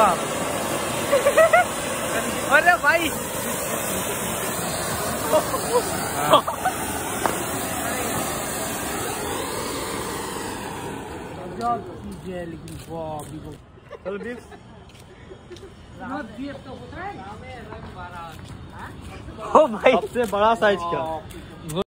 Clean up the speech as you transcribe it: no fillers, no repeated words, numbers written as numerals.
वाह। अरे भाई लेकिन ओ भाई सबसे बड़ा साइज का